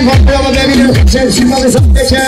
ما ببینم شمشیر ما بزنده که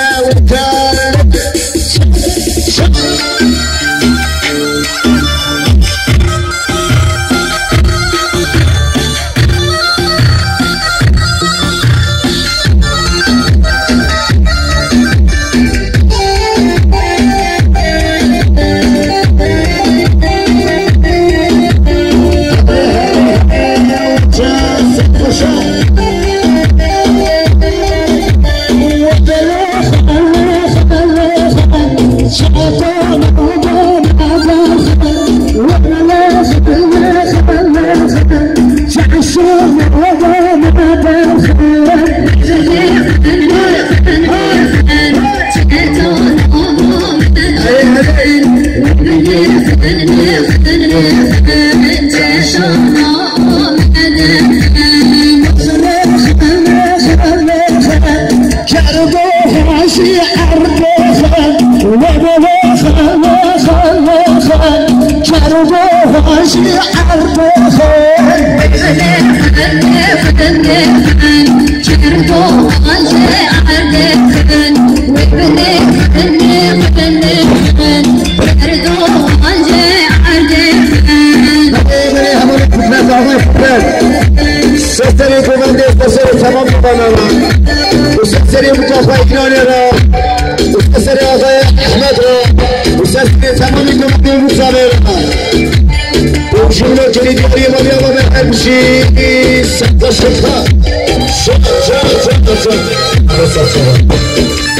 سری کومنده سری تمام بانم و سری مجافای کنانی را و سری آقای احمد را و سری تمام کومنده مصابر و جمله جدیدی ما بیا ما بخیر شد